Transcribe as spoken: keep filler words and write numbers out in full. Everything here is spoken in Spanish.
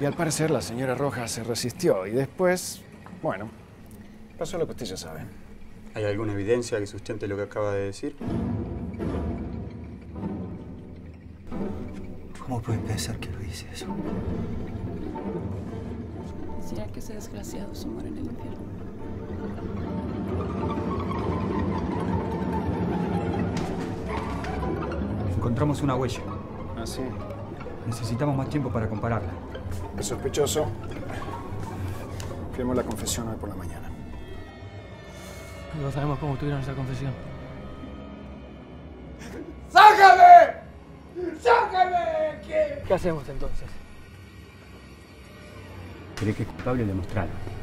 Y al parecer la señora Rojas se resistió y después, bueno, pasó lo que usted ya sabe. ¿Hay alguna evidencia que sustente lo que acaba de decir? ¿Cómo puede pensar que lo hice eso? ¿Será que ese desgraciado se muere en el infierno? Encontramos una huella. ¿Ah, sí? Necesitamos más tiempo para compararla. Es sospechoso. Firmó la confesión hoy por la mañana. No sabemos cómo tuvieron esa confesión. ¡Sácame! ¡Sácame! ¿Qué? ¿Qué hacemos entonces? ¿Cree que es culpable? Demostrarlo.